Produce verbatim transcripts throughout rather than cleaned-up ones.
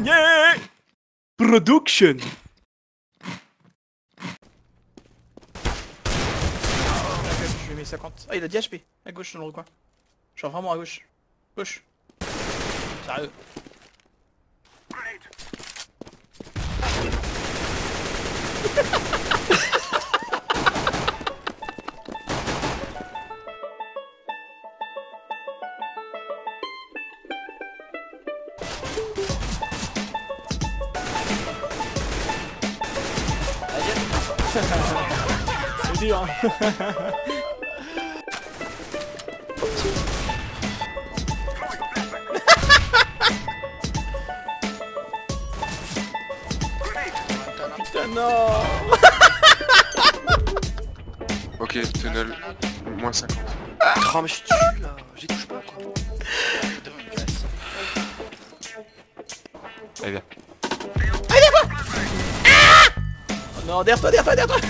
gagné. Production. Je lui ai mis cinquante. Ah, il a dix H P. À gauche dans le recoin. Genre vraiment à gauche. Gauche. Sérieux. C'est dur. Putain non. Ok, tunnel, moins cinquante. Oh mais je suis dessus là, j'y touche pas quoi. Allez viens. Oh non, derrière toi, derrière toi, derrière toi.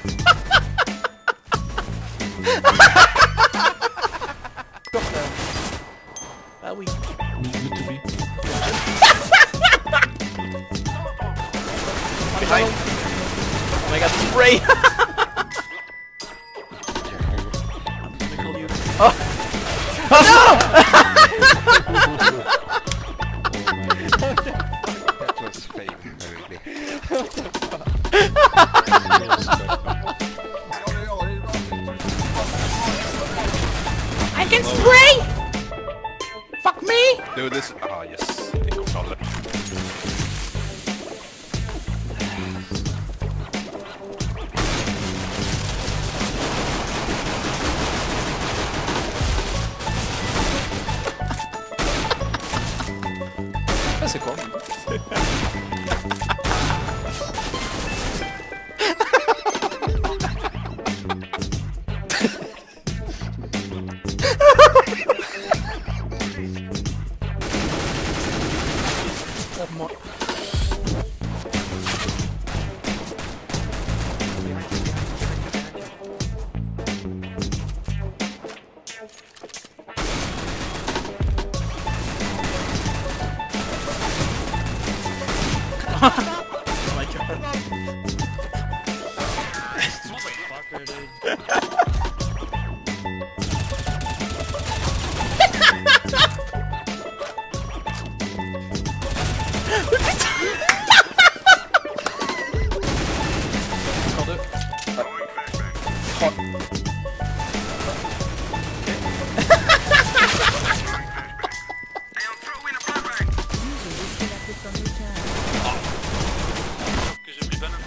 Ah oui. Behind. Oh my god, spray. Oh. Oh no! That was fake. I can spray! Fuck me! Do this. Ah yes. Det är kontrollen. Ah, c'est quoi? Pour moi. Oh my god. Motherfucker, dude. Encore deux. Trois. Que j'ai pris banane.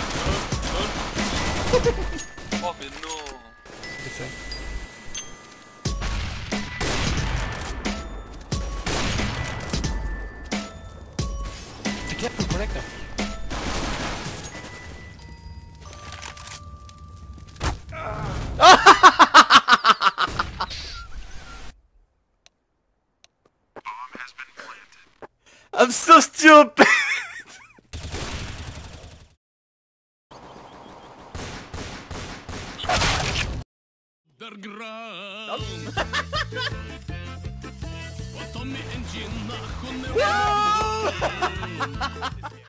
Oh mais non. C'est clair pour le connecteur. I'm so stupid!